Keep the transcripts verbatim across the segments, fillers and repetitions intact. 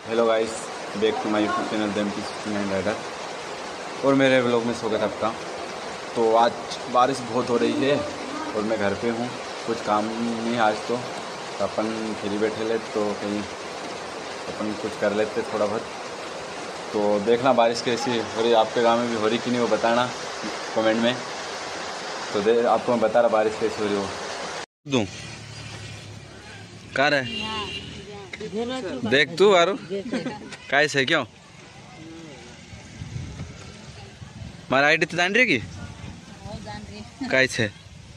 Hello guys, back to my YouTube channel them P sixty nine rider और मेरे vlog में स्वागत है आपका। तो आज बारिश बहुत हो रही है और मैं घर पे हूँ, कुछ काम नहीं आज तो, तो अपन फ्री बैठे ले तो कहीं अपन कुछ कर लेते थोड़ा बहुत। तो देखना बारिश कैसी हो रही, आपके गाँव में भी हो रही कि नहीं वो बताना कमेंट में। तो दे आपको मैं बता रहा बारिश कैसी हो रही हो। दूँ कार है देख तू आरो काय से क्यों मारा आईडी तो जान रही की काय से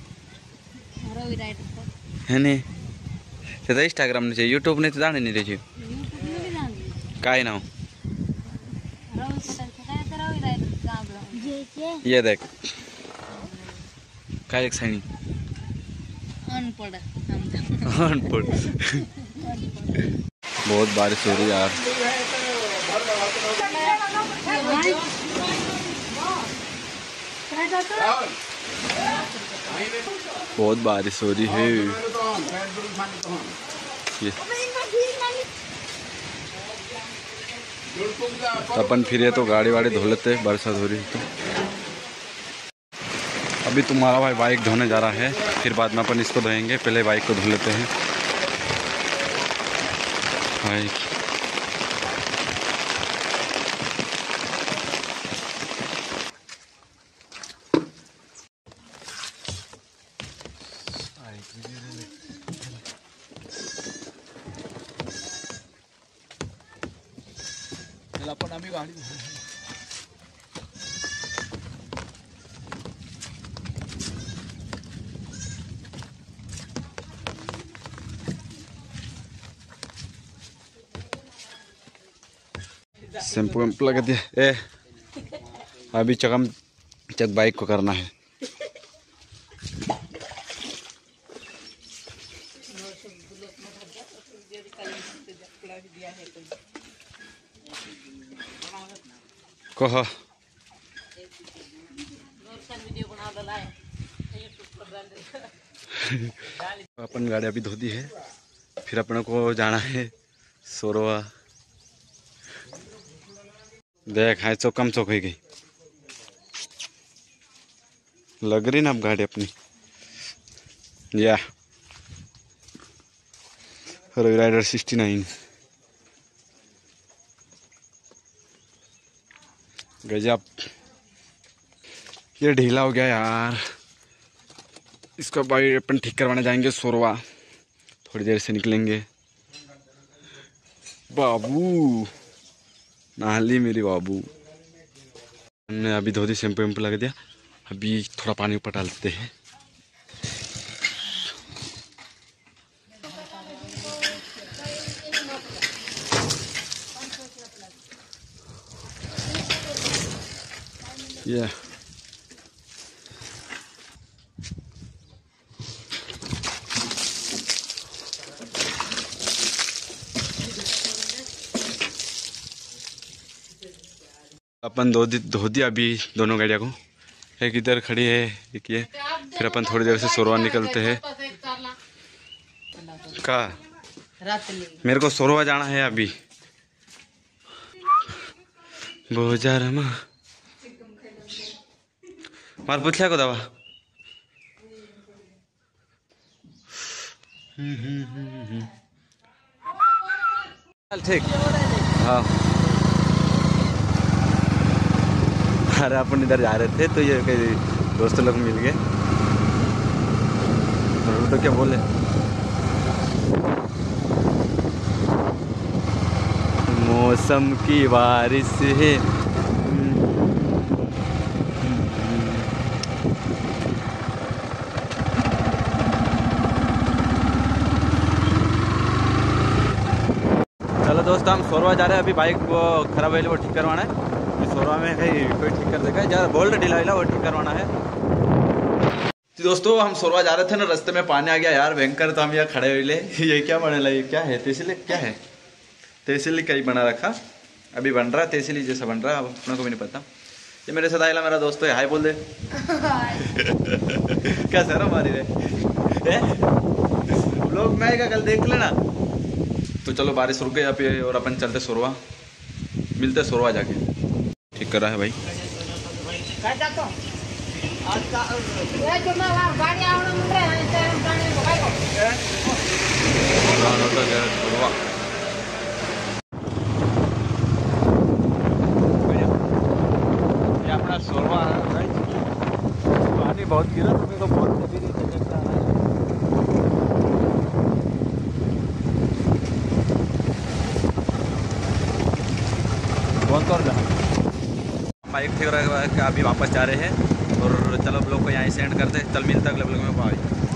है नहीं तो इंस्टाग्राम नहीं चाहिए, यूट्यूब नहीं तो जाने नहीं रही काय ना ये देख काय एक सैनी अनपढ़ अनपढ़ बहुत बारिश हो रही है यार। बहुत बारिश हो रही है ये अपन फिरे तो गाड़ी वाड़ी धो लेते, बरसात हो रही है तो। अभी तुम्हारा भाई बाइक धोने जा रहा है, फिर बाद में अपन इसको धोएंगे, पहले बाइक को धो लेते हैं बाइक। अपन अभी गाड़ी शैम्पू वैम्पू लगा दिया। ए अभी चकम चक बाइक को करना है। कहो अपन गाड़ी अभी धो दी है, फिर अपने को जाना है सोरवा। देख है चौकम चौक हो गई लग रही ना अब गाड़ी अपनी। या रवि राइडर सिक्सटी नाइन गजब, ये ढीला हो गया यार। इसको भाई अपन ठीक करवाने जाएंगे सोरवा, थोड़ी देर से निकलेंगे। बाबू नाली मेरी बाबू, हमने अभी धो दी, शैम्पू वैम्पू लगा दिया। अभी थोड़ा पानी ऊपर डालते हैं। ये अपन धो दी धो दिया अभी दोनों गाड़ियों को। एक इधर खड़ी है, एक ये। फिर अपन थोड़ी देर से सोरवा निकलते हैं। का मेरे को सोरवा जाना है अभी। बोझा रमा मार पूछ लिया को दवा। चल ठीक। हाँ अरे अपन इधर जा रहे थे तो ये कई दोस्त लोग मिल गए तो क्या बोले, मौसम की बारिश है। चलो दोस्त हम सोरवा जा रहे हैं। अभी बाइक वो खराब है वो ठीक करवाना है। सोरवा में कहीं कोई ठीक कर देगा, ज़्यादा बोल्ट ढीला ढीला वो ठीक करवाना है। तो दोस्तों हम सोरवा जा रहे थे ना, रास्ते में पानी आ गया यार भयंकर, तो हम यहाँ खड़े हुए ले। ये क्या बने ला, ये क्या है? तहसील क्या है? तहसील कहीं बना रखा, अभी बन रहा है तहसील जैसा बन रहा है, अब अपने को भी नहीं पता। ये मेरे साथ आएला मेरा दोस्त है, हाय बोल दे। क्या सर हमारी रे लोग मैं क्या कल देख लेना। तो चलो बारिश रुक गई यहाँ पे और अपन चलते सोरवा, मिलते सोरवा जाके। ठीक कर रहा है भाई। सोरवा ये अपना सोरवा है। पानी बहुत गिरा तो मेरे को बहुत भी नहीं चलता है। बहुत और बाइक ठीक रहा है, अभी वापस जा रहे हैं और चलो ब्लॉग को यहाँ से एंड करते हैं। चल मिलता है अगले ब्लॉग में, बाय।